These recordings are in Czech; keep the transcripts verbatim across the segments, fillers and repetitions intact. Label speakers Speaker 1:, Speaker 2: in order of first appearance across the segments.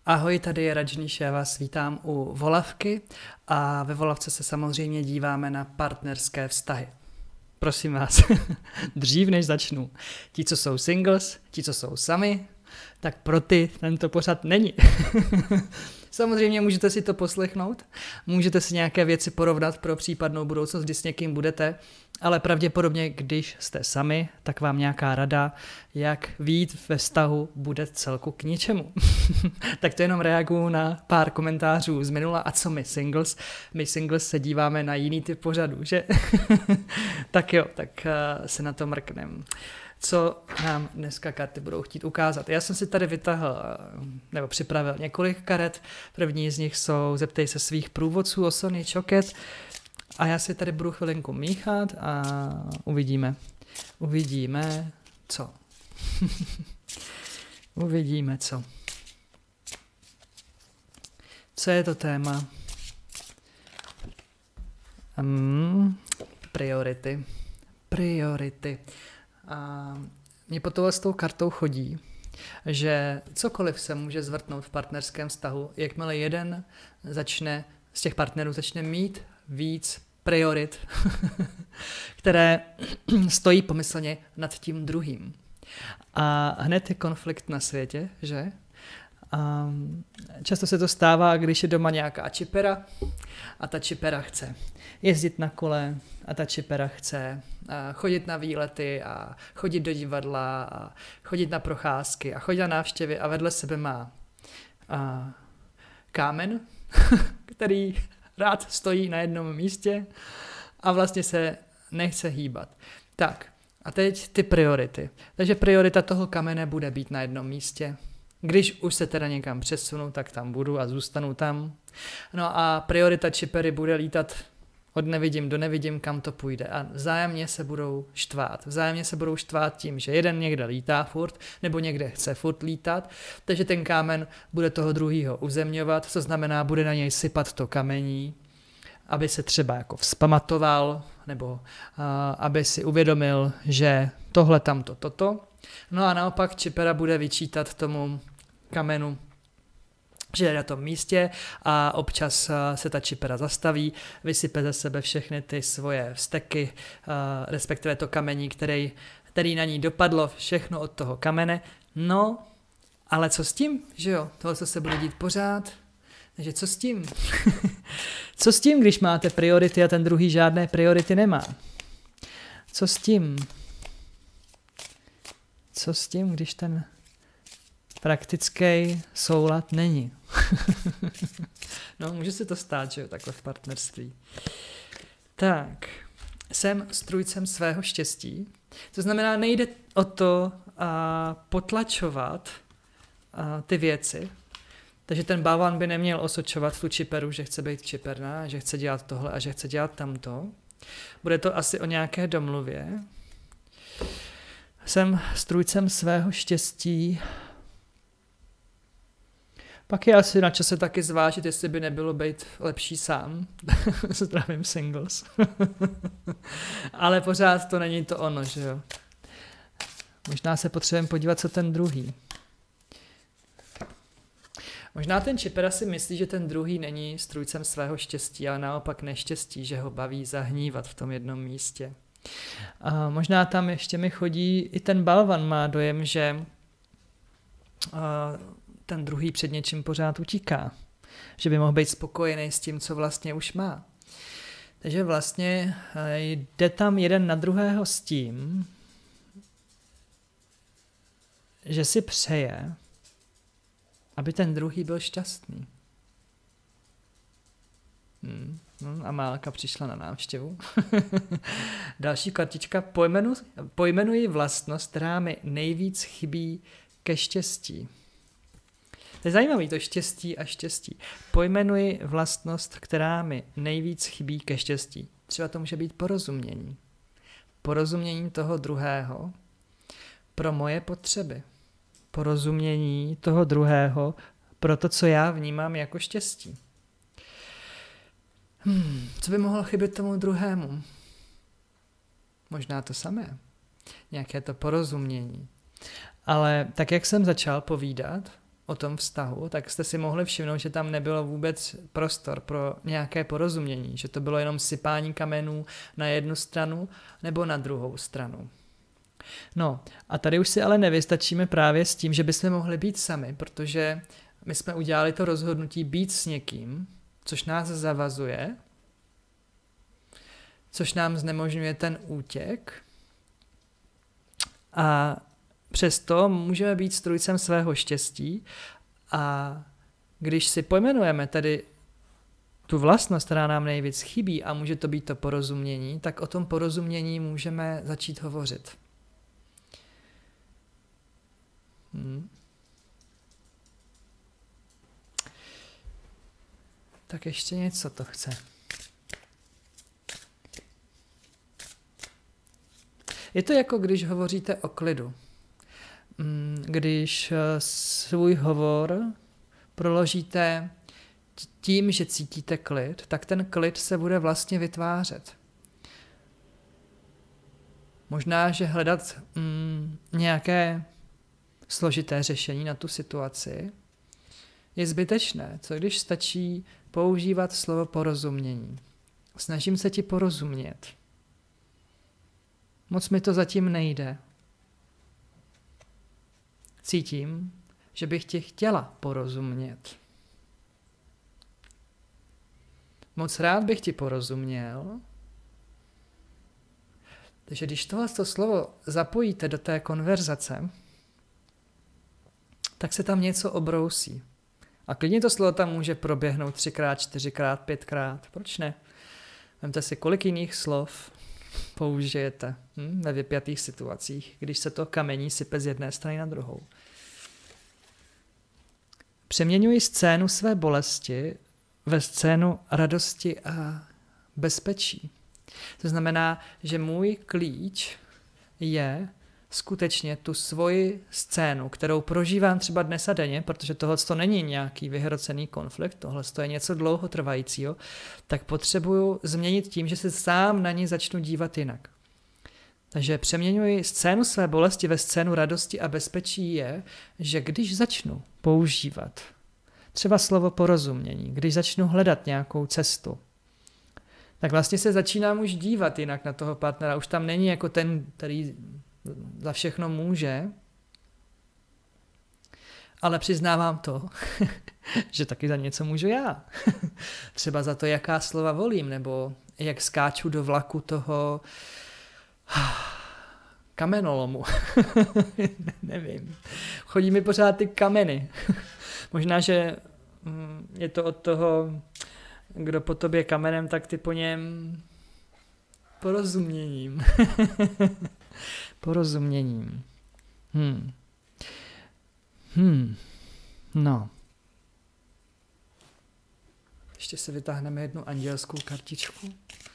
Speaker 1: Ahoj, tady je Rajnish, já vás vítám u Volavky a ve Volavce se samozřejmě díváme na partnerské vztahy. Prosím vás, dřív než začnu, ti, co jsou singles, ti, co jsou sami, tak pro ty tento pořad není. Samozřejmě můžete si to poslechnout, můžete si nějaké věci porovnat pro případnou budoucnost, kdy s někým budete, ale pravděpodobně, když jste sami, tak vám nějaká rada, jak vyjít ve vztahu, bude celku k ničemu. Tak to jenom reaguju na pár komentářů z minula. A co my singles? My singles se díváme na jiný typ pořadu, že? Tak jo, tak uh, se na to mrknem. Co nám dneska karty budou chtít ukázat. Já jsem si tady vytahl, nebo připravil několik karet. První z nich jsou Zeptej se svých průvodců o Sony Choket. A já si tady budu chvilinku míchat a uvidíme. Uvidíme, co. Uvidíme, co. Co je to téma? Um, priority. Priority. A mě po tohle s tou kartou chodí, že cokoliv se může zvrtnout v partnerském vztahu, jakmile jeden začne z těch partnerů začne mít víc priorit, které stojí pomyslně nad tím druhým. A hned je konflikt na světě, že? A často se to stává, když je doma nějaká čipera a ta čipera chce jezdit na kole a ta čipera chce chodit na výlety a chodit do divadla a chodit na procházky a chodit na návštěvy a vedle sebe má a kámen, který rád stojí na jednom místě a vlastně se nechce hýbat. Tak a teď ty priority. Takže priorita toho kamene bude být na jednom místě. Když už se teda někam přesunu, tak tam budu a zůstanu tam. No a priorita čipery bude lítat od nevidím do nevidím, kam to půjde. A vzájemně se budou štvát. Vzájemně se budou štvát tím, že jeden někde lítá furt, nebo někde chce furt lítat, takže ten kámen bude toho druhýho uzemňovat, co znamená, bude na něj sypat to kamení, aby se třeba jako vzpamatoval, nebo uh, aby si uvědomil, že tohle, tamto, toto. No a naopak čipera bude vyčítat tomu kamenu, že je na tom místě a občas se ta čipera zastaví, vysype ze sebe všechny ty svoje vzteky, respektive to kamení, který, který na ní dopadlo, všechno od toho kamene. No, ale co s tím, že jo, tohle se bude dít pořád, takže co s tím? Co s tím, když máte priority a ten druhý žádné priority nemá? Co s tím? Co s tím, když ten praktický soulad není? No, může se to stát, že jo, takhle v partnerství. Tak, jsem strůjcem svého štěstí. To znamená, nejde o to a, potlačovat a, ty věci. Takže ten bávan by neměl osočovat tu čiperu, že chce být čiperná, že chce dělat tohle a že chce dělat tamto. Bude to asi o nějaké domluvě. Jsem strůjcem svého štěstí. Pak je asi na čase taky zvážit, jestli by nebylo být lepší sám. Zdravím singles. Ale pořád to není to ono, že jo. Možná se potřebujeme podívat, co ten druhý. Možná ten čipera si myslí, že ten druhý není strůjcem svého štěstí, ale naopak neštěstí, že ho baví zahnívat v tom jednom místě. A možná tam ještě mi chodí i ten balvan, má dojem, že ten druhý před něčím pořád utíká. Že by mohl být spokojený s tím, co vlastně už má. Takže vlastně jde tam jeden na druhého s tím, že si přeje, aby ten druhý byl šťastný. Hmm. No, Amálka přišla na návštěvu. Další kartička. Pojmenu, pojmenuji vlastnost, která mi nejvíc chybí ke štěstí. To je zajímavé, to štěstí a štěstí. Pojmenuji vlastnost, která mi nejvíc chybí ke štěstí. Třeba to může být porozumění. Porozumění toho druhého pro moje potřeby. Porozumění toho druhého pro to, co já vnímám jako štěstí. Hmm, co by mohlo chybět tomu druhému? Možná to samé. Nějaké to porozumění. Ale tak, jak jsem začal povídat, o tom vztahu, tak jste si mohli všimnout, že tam nebylo vůbec prostor pro nějaké porozumění, že to bylo jenom sypání kamenů na jednu stranu nebo na druhou stranu. No a tady už si ale nevystačíme právě s tím, že bychom mohli být sami, protože my jsme udělali to rozhodnutí být s někým, což nás zavazuje, což nám znemožňuje ten útěk a přesto můžeme být strůjcem svého štěstí a když si pojmenujeme tedy tu vlastnost, která nám nejvíc chybí a může to být to porozumění, tak o tom porozumění můžeme začít hovořit. Hmm. Tak ještě něco to chce. Je to jako když hovoříte o klidu. Když svůj hovor proložíte tím, že cítíte klid, tak ten klid se bude vlastně vytvářet. Možná, že hledat mm, nějaké složité řešení na tu situaci je zbytečné. Co když stačí používat slovo porozumění? Snažím se ti porozumět. Moc mi to zatím nejde. Cítím, že bych ti chtěla porozumět. Moc rád bych ti porozuměl. Takže když tohle slovo zapojíte do té konverzace, tak se tam něco obrousí. A klidně to slovo tam může proběhnout třikrát, čtyřikrát, pětkrát. Proč ne? Vemte si, kolik jiných slov použijete hm, ve vypjatých situacích, když se to kamení sype z jedné strany na druhou. Přeměňuji scénu své bolesti ve scénu radosti a bezpečí. To znamená, že můj klíč je skutečně tu svoji scénu, kterou prožívám třeba dnes a denně, protože tohle to není nějaký vyhrocený konflikt, tohle to je něco dlouhotrvajícího, tak potřebuju změnit tím, že se sám na ní začnu dívat jinak. Takže přeměňuji scénu své bolesti ve scénu radosti a bezpečí je, že když začnu používat třeba slovo porozumění, když začnu hledat nějakou cestu, tak vlastně se začínám už dívat jinak na toho partnera. Už tam není jako ten, který za všechno může, ale přiznávám to, že taky za něco můžu já. Třeba za to, jaká slova volím, nebo jak skáču do vlaku toho kamenolomu. Nevím. Chodí mi pořád ty kameny. Možná, že je to od toho, kdo po tobě kamenem, tak ty po něm porozuměním. Porozuměním. Hmm. Hmm. No. Ještě si vytáhneme jednu andělskou kartičku.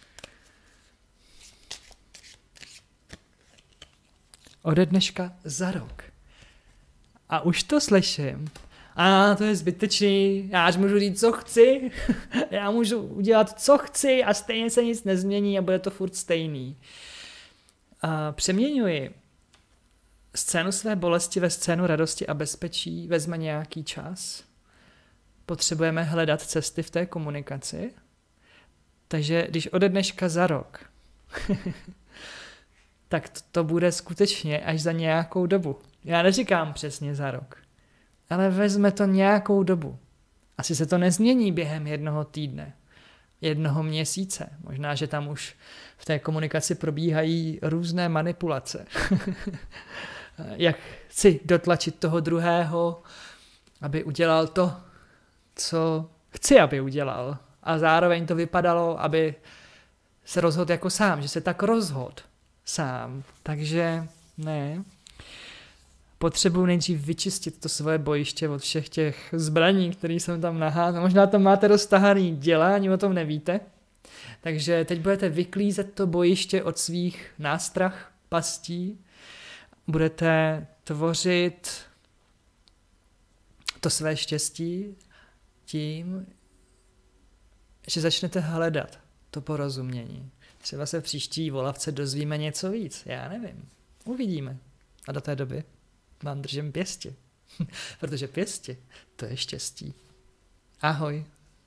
Speaker 1: Ode dneška za rok. A už to slyším. A to je zbytečný, já až můžu říct, co chci, já můžu udělat, co chci a stejně se nic nezmění a bude to furt stejný. A přeměňuji scénu své bolesti ve scénu radosti a bezpečí, vezme nějaký čas. Potřebujeme hledat cesty v té komunikaci. Takže když ode dneška za rok, tak to, to bude skutečně až za nějakou dobu. Já neříkám přesně za rok, ale vezme to nějakou dobu. Asi se to nezmění během jednoho týdne, jednoho měsíce. Možná, že tam už v té komunikaci probíhají různé manipulace. Jak chci dotlačit toho druhého, aby udělal to, co chci, aby udělal. A zároveň to vypadalo, aby se rozhodl jako sám, že se tak rozhodl sám. Takže ne. Potřebuji nejdřív vyčistit to svoje bojiště od všech těch zbraní, které jsem tam naházel. Možná tam máte roztahaný děla, ani o tom nevíte. Takže teď budete vyklízet to bojiště od svých nástrah, pastí. Budete tvořit to své štěstí tím, že začnete hledat to porozumění. Třeba se v příští volavce dozvíme něco víc. Já nevím. Uvidíme. A do té doby vám držím pěstě. Protože pěsti, to je štěstí. Ahoj.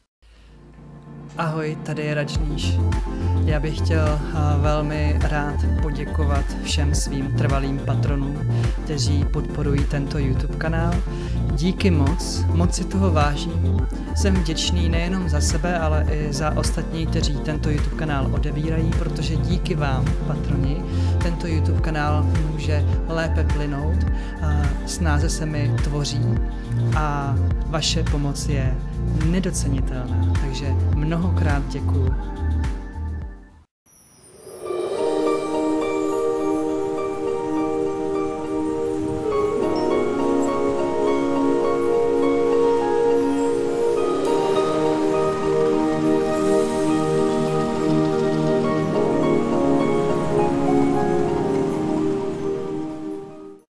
Speaker 1: Ahoj, tady je Radžníš. Já bych chtěl velmi rád poděkovat všem svým trvalým patronům, kteří podporují tento YouTube kanál. Díky moc, moc si toho vážím. Jsem vděčný nejenom za sebe, ale i za ostatní, kteří tento YouTube kanál odebírají, protože díky vám, patroni, tento YouTube kanál může lépe plynout, snáze se mi tvoří a vaše pomoc je nedocenitelná. Takže mnohokrát děkuju.